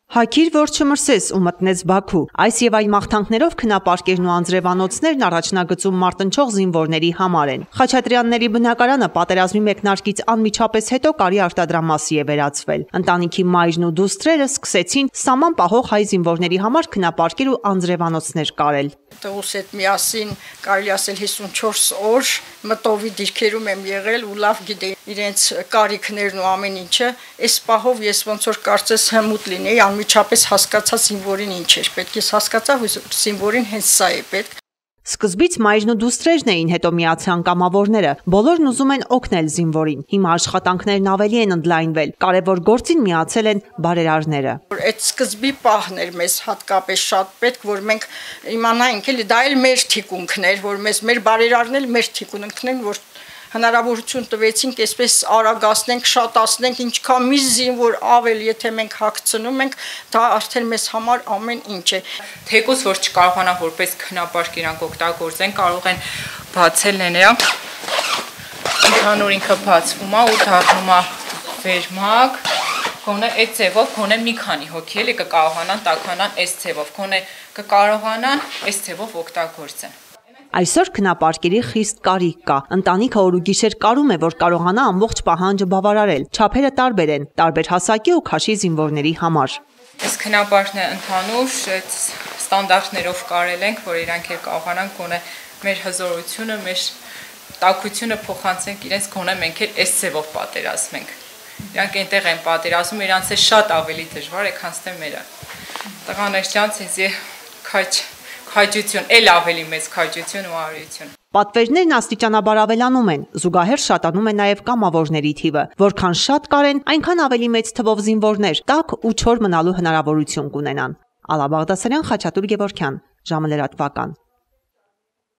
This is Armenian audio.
Հակիր, որ չմրսես ու մտնես Բաքու։ Այս եւ այլ մաղթանքներով քնապարկերն ու անձրևանոցներն առաջնագծում մարտնչող զինվորների համար են։ Խաչատրյանների բնակարանը պատերազմի մեկնարկից անմիջապես հետո կարի արտադրամասի է վերածվել։ Ընտանիքի մայրն ու դուստրերը սկսեցին սաման պահող հայ զինվորների համար քնապարկեր ու անձրևանոցներ կարել։ Տղուս հետ միասին կարելի ասել 54 օր մտովի դիրքերում եմ եղել ու լավ գիտեի իրենց կարիքներն ու ամեն ինչը, այս պահով ես ոնց որ կարծես հմուտ լինեի, անմիջապես հասկացա զինվորին ինչ էր պետք, ես հասկացա զինվորին հենց սա է պետք։ Սկզբից մայրն ու դուստրերն էին, հետո միացան կամավորները, բոլորն ուզում են օգնել զինվորին, հիմա աշխատանքներն ավելի են ընդլայնվել, կարևոր գործին միացել են բարերարները։ Այդ սկզբի պահն էր մեզ հատկապես շատ պետք, որ մենք իմանայինք էլի դա էլ մեր թիկունքն էր, որ մեր բարերարն էլ մեր թիկունքն են, որ հնարավորություն տվեցինք այսպես արագացնենք, շատացնենք, ինչքան մի զինվոր ավել, եթե մենք հագցնում ենք, դա արդեն մեզ համար ամեն ինչ է։ Թեկուզ որ չկարողանան որպես քնապարկ իրանք օգտագործեն, կարող են բացել նրանք, ընդհանուր ինքը բացվում է ու դառնում է վերմակ, գոնե այդ ձևով, գոնե մի քանի հոգի էլի կկարողանան տաքանան այս ձևով, գոնե կկարողանան այս ձևով օգտագործեն։ Այսօր քնապարկերի խիստ կարիք կա։ Ընտանիքը օր ու գիշեր կարում է, որ կարողանա ամբողջ պահանջը բավարարել։ Չափերը տարբեր են, տարբեր հասակի ու քաշի զինվորների համար։ Այս քնապարկն է ընդհանուր, այդ ստանդարտներով կարել ենք, որ իրանք էլ կարողանան գոնե մեր հզորությունը, մեր տաքությունը փոխանցենք իրենց, գոնե մենք էլ այս ձևով պատերազմենք։ Իրանք այնտեղ են պատերազմում, իրանց է շատ ավելի դժվար է, քան թե մերը։ Տղաներ ջան, ինձ քաջություն, էլ ավելի մեծ քաջություն ու արիություն։ Պատվերներն աստիճանաբար ավելանում են, զուգահեռ շատանում է նաև կամավորների թիվը, որքան շատ կարեն, այնքան ավելի մեծ թվով զինվորներ, տաք ու չոր մնալու հնարավորություն կունենան։ Ալա Բաղդասարյան, Խաչատուր Գևորգյան, ժամը լրատվական։